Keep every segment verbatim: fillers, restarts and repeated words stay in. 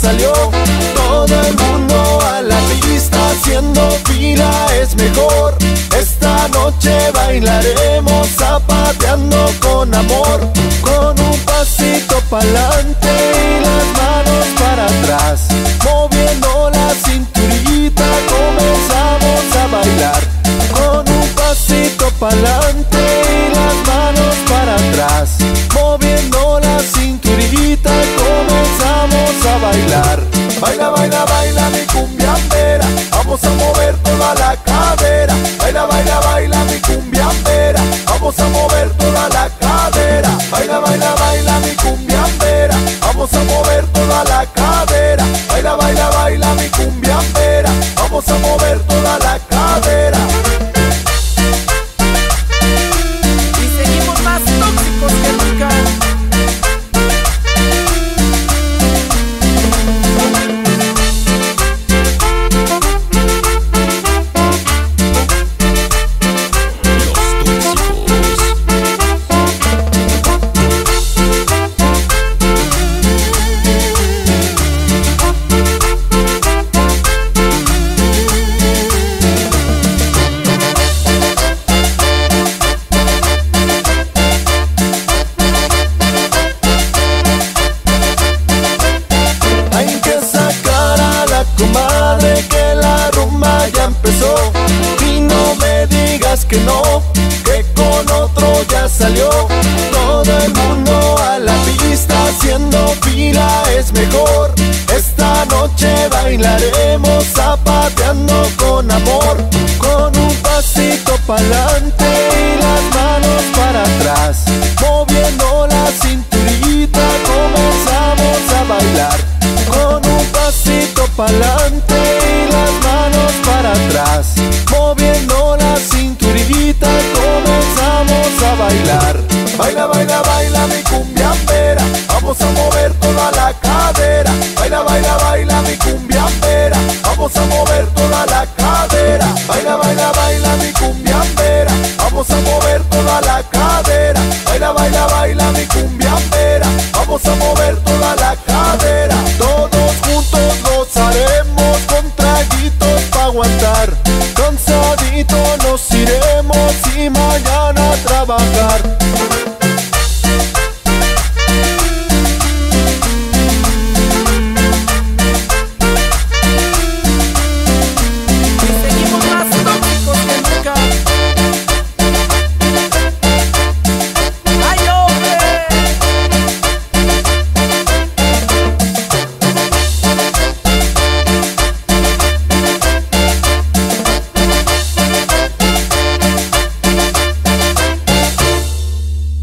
salió. Todo el mundo a la pista, haciendo fila es mejor. Esta noche bailaremos zapateando con amor, con un pasito pa'lante y las manos para atrás, moviendo la cinturita comenzamos a bailar. Con un pasito pa'lante y las manos para atrás, moviendo la cinturita comenzamos a bailar. Baila, baila, baila mi cumbiambera, vamos a mover toda la cadera. Baila, baila, baila mi cumbiambera, vamos a mover toda la cadera. Baila, baila, baila mi cumbiambera, vamos a mover toda la cadera. Baila, baila, baila mi cumbiambera, vamos a mover toda la cadera. Y seguimos más tóxicos que nunca. Comadre, que la rumba ya empezó y no me digas que no, que con otro ya salió. Todo el mundo a la pista, haciendo fila es mejor. Esta noche bailaremos zapateando con amor, con un pasito pa'lante y las manos para atrás, moviendo la cinturita comenzamos a bailar. Con un pasito pa'lante y las manos para atrás, moviendo la cinturita comenzamos a bailar. Baila, baila, baila mi cumbiambera, vamos a mover toda la cadera. Baila, baila, baila mi cumbiambera, vamos a mover toda la cadera. Baila, baila, baila mi cumbiambera, vamos a mover toda la cadera. Baila, baila, baila mi cumbiambera, vamos a mover toda la cadera. Todos juntos gozaremos con traguitos pa' aguantar. Cansadito nos iremos y mañana a trabajar.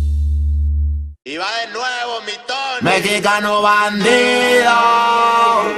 Mexicano bandido.